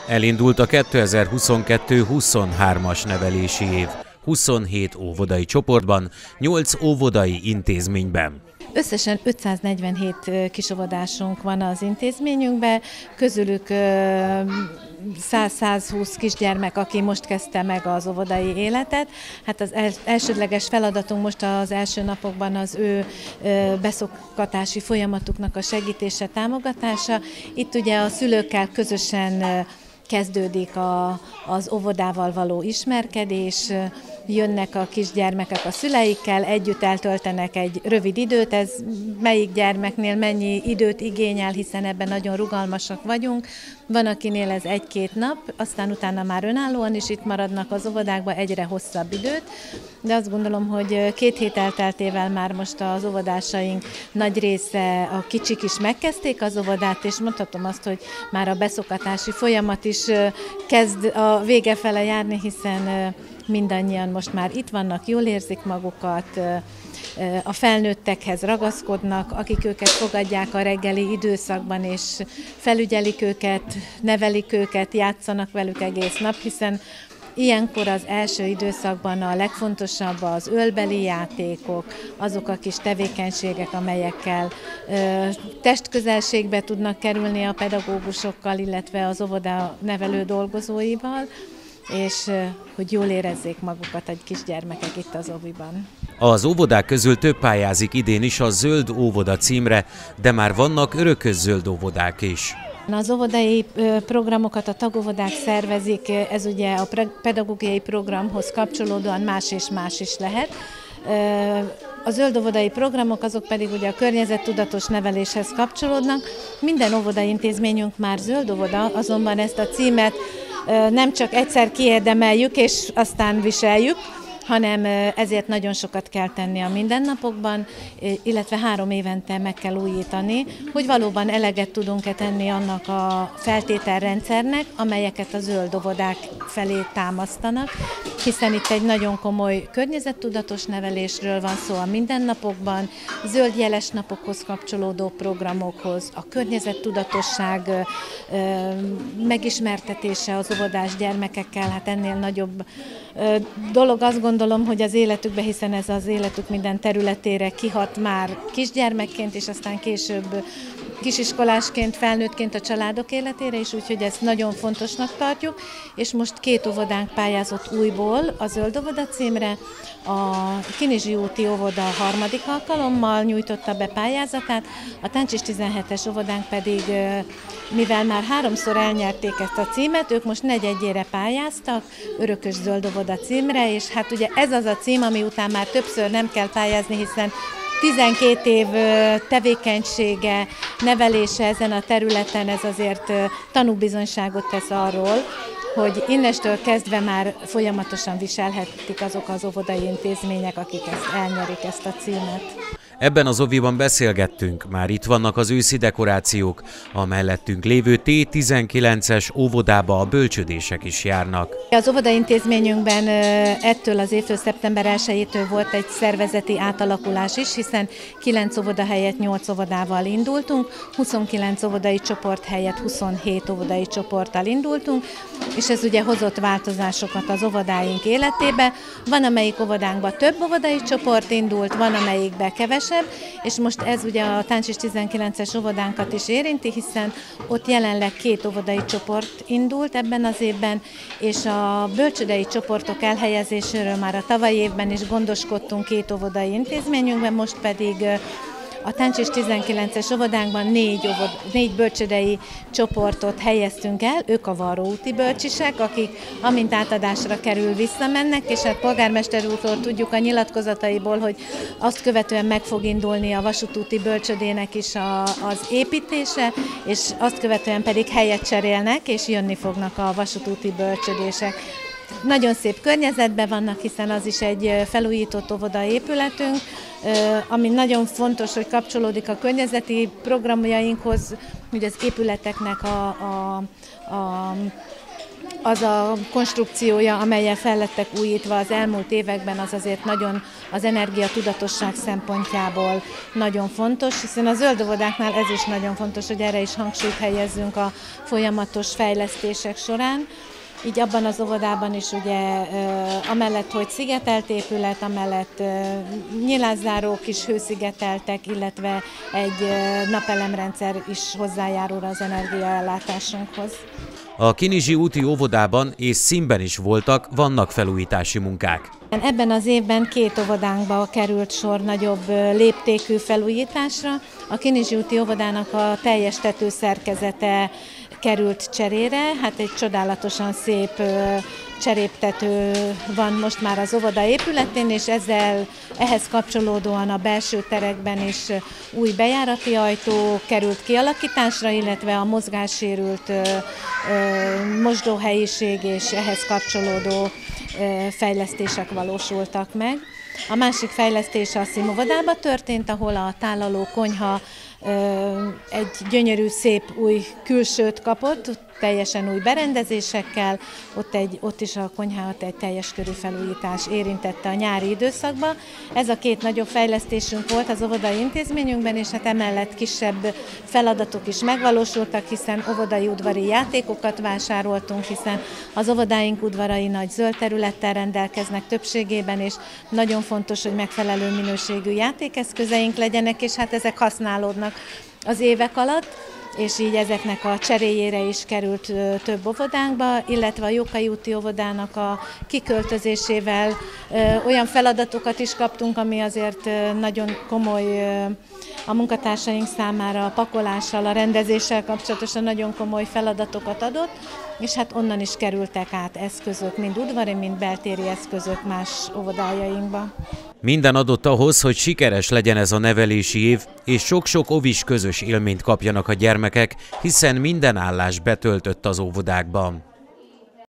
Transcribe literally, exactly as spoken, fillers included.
Elindult a kétezer-huszonkettő huszonhármas nevelési év. huszonhét óvodai csoportban, nyolc óvodai intézményben. Összesen ötszáznegyvenhét kisóvodásunk van az intézményünkben, közülük száz-százhúsz kisgyermek, aki most kezdte meg az óvodai életet. Hát az elsődleges feladatunk most az első napokban az ő beszoktatási folyamatuknak a segítése, támogatása. Itt ugye a szülőkkel közösen kezdődik a, az óvodával való ismerkedés, jönnek a kisgyermekek a szüleikkel, együtt eltöltenek egy rövid időt, ez melyik gyermeknél mennyi időt igényel, hiszen ebben nagyon rugalmasak vagyunk. Van, akinél ez egy-két nap, aztán utána már önállóan is itt maradnak az óvodákban egyre hosszabb időt, de azt gondolom, hogy két hét elteltével már most az óvodásaink nagy része, a kicsik is megkezdték az óvodát, és mondhatom azt, hogy már a beszokatási folyamat is kezd a vége fele járni, hiszen mindannyian most már itt vannak, jól érzik magukat, a felnőttekhez ragaszkodnak, akik őket fogadják a reggeli időszakban, és felügyelik őket, nevelik őket, játszanak velük egész nap, hiszen ilyenkor az első időszakban a legfontosabb az ölbeli játékok, azok a kis tevékenységek, amelyekkel ö, testközelségbe tudnak kerülni a pedagógusokkal, illetve az óvoda nevelő dolgozóival, és hogy jól érezzék magukat a kisgyermekek itt az óviban. Az óvodák közül több pályázik idén is a Zöld Óvoda címre, de már vannak örökös zöld óvodák is. Az óvodai programokat a tagóvodák szervezik, ez ugye a pedagógiai programhoz kapcsolódóan más és más is lehet. A zöld óvodai programok azok pedig ugye a környezettudatos neveléshez kapcsolódnak. Minden óvodai intézményünk már zöld óvoda, azonban ezt a címet nem csak egyszer kiérdemeljük és aztán viseljük, hanem ezért nagyon sokat kell tenni a mindennapokban, illetve három évente meg kell újítani, hogy valóban eleget tudunk-e tenni annak a feltételrendszernek, amelyeket a zöld óvodák felé támasztanak, hiszen itt egy nagyon komoly környezettudatos nevelésről van szó a mindennapokban, zöld jeles napokhoz kapcsolódó programokhoz, a környezettudatosság megismertetése az óvodás gyermekekkel, hát ennél nagyobb dolog azt gondolom, hogy az életükbe, hiszen ez az életük minden területére kihat már kisgyermekként, és aztán később kisiskolásként, felnőttként a családok életére is, úgyhogy ezt nagyon fontosnak tartjuk, és most két óvodánk pályázott újból a Zöld Óvoda címre, a Kinizsi úti óvoda harmadik alkalommal nyújtotta be pályázatát, a Táncsis tizenhetes óvodánk pedig, mivel már háromszor elnyerték ezt a címet, ők most negyedjére pályáztak, Örökös Zöld Óvoda címre, és hát ugye ez az a cím, ami után már többször nem kell pályázni, hiszen tizenkét év tevékenysége, nevelése ezen a területen, ez azért tanúbizonyságot tesz arról, hogy innestől kezdve már folyamatosan viselhetik azok az óvodai intézmények, akik ezt elnyerik, ezt a címet. Ebben az óviban beszélgettünk, már itt vannak az őszi dekorációk, a mellettünk lévő T tizenkilences óvodába a bölcsődések is járnak. Az óvodai intézményünkben ettől az évtől, szeptember elsejétől volt egy szervezeti átalakulás is, hiszen kilenc óvoda helyett nyolc óvodával indultunk, huszonkilenc óvodai csoport helyett huszonhét óvodai csoporttal indultunk, és ez ugye hozott változásokat az óvodáink életébe. Van, amelyik óvodánkban több óvodai csoport indult, van, amelyikben kevesebb, és most ez ugye a Táncsis tizenkilences óvodánkat is érinti, hiszen ott jelenleg két óvodai csoport indult ebben az évben, és a bölcsődei csoportok elhelyezéséről már a tavalyi évben is gondoskodtunk két óvodai intézményünkben, most pedig a Táncsis tizenkilences óvodánkban négy, óvod, négy bölcsődei csoportot helyeztünk el, ők a Varró úti bölcsisek, akik amint átadásra kerül, visszamennek, és hát polgármester úrtól tudjuk a nyilatkozataiból, hogy azt követően meg fog indulni a vasútúti bölcsödének is a, az építése, és azt követően pedig helyet cserélnek, és jönni fognak a vasútúti bölcsödések. Nagyon szép környezetben vannak, hiszen az is egy felújított óvoda épületünk, ami nagyon fontos, hogy kapcsolódik a környezeti programjainkhoz, hogy az épületeknek a, a, a az a konstrukciója, amellyel fel lettek újítva az elmúlt években, az azért nagyon az energiatudatosság szempontjából nagyon fontos, hiszen a zöld óvodáknál ez is nagyon fontos, hogy erre is hangsúlyt helyezzünk a folyamatos fejlesztések során. Így abban az óvodában is ugye amellett, hogy szigetelt épület, amellett nyilászárók is hőszigeteltek, illetve egy napelemrendszer is hozzájárul az energiaellátásunkhoz. A Kinizsi úti óvodában és Színben is voltak, vannak felújítási munkák. Ebben az évben két óvodánkba került sor nagyobb léptékű felújításra. A Kinizsi úti óvodának a teljes tetőszerkezete került cserére, hát egy csodálatosan szép cseréptető van most már az óvoda épületén, és ezzel, ehhez kapcsolódóan a belső terekben is új bejárati ajtó került kialakításra, illetve a mozgássérült mosdóhelyiség és ehhez kapcsolódó fejlesztések valósultak meg. A másik fejlesztés a színóvodába történt, ahol a tálaló konyha egy gyönyörű, szép új külsőt kapott, teljesen új berendezésekkel, ott, egy, ott is a konyhát egy teljes körű felújítás érintette a nyári időszakban. Ez a két nagyobb fejlesztésünk volt az óvodai intézményünkben, és hát emellett kisebb feladatok is megvalósultak, hiszen óvodai udvari játékokat vásároltunk, hiszen az óvodáink udvarai nagy zöld területtel rendelkeznek többségében, és nagyon fontos, hogy megfelelő minőségű játékeszközeink legyenek, és hát ezek használódnak az évek alatt, és így ezeknek a cseréjére is került több óvodánkba, illetve a Jókai úti óvodának a kiköltözésével olyan feladatokat is kaptunk, ami azért nagyon komoly a munkatársaink számára, a pakolással, a rendezéssel kapcsolatosan nagyon komoly feladatokat adott, és hát onnan is kerültek át eszközök, mind udvari, mind beltéri eszközök más óvodájainkba. Minden adott ahhoz, hogy sikeres legyen ez a nevelési év, és sok-sok óvis közös élményt kapjanak a gyermekek, hiszen minden állás betöltött az óvodákban.